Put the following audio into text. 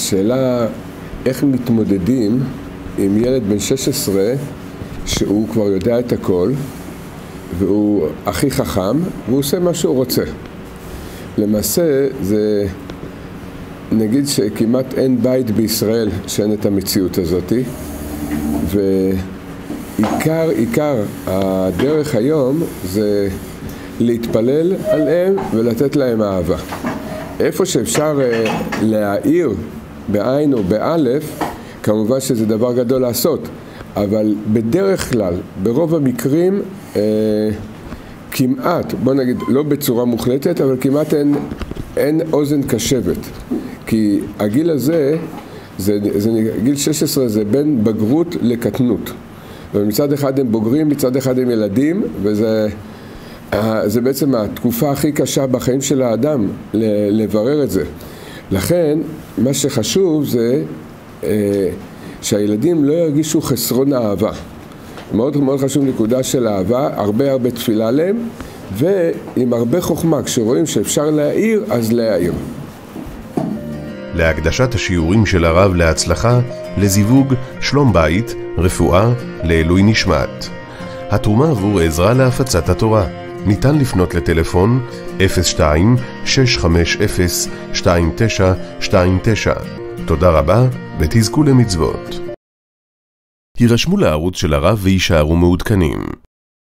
השאלה איך מתמודדים עם ילד בן 16 שהוא כבר יודע את הכל והוא הכי חכם והוא עושה מה שהוא רוצה. למעשה זה, נגיד שכמעט אין בית בישראל שאין את המציאות הזאת, ועיקר הדרך היום זה להתפלל עליהם ולתת להם אהבה. איפה שאפשר להעיר בעין או באלף, כמובן שזה דבר גדול לעשות, אבל בדרך כלל, ברוב המקרים, כמעט, בוא נגיד, לא בצורה מוחלטת, אבל כמעט אין אוזן קשבת. כי הגיל הזה, גיל 16 זה בין בגרות לקטנות. ומצד אחד הם בוגרים, מצד אחד הם ילדים, וזה בעצם התקופה הכי קשה בחיים של האדם, לברר את זה. לכן, מה שחשוב זה שהילדים לא ירגישו חסרון אהבה. מאוד מאוד חשוב נקודה של אהבה, הרבה תפילה עליהם, ועם הרבה חוכמה, כשרואים שאפשר להעיר, אז להעיר. להקדשת השיעורים של הרב להצלחה, לזיווג, שלום בית, רפואה, לעילוי נשמת. התרומה עבור עזרה להפצת התורה. ניתן לפנות לטלפון 02-650-2929. תודה רבה ותזכו למצוות. הירשמו לערוץ של הרב וישארו מעודכנים.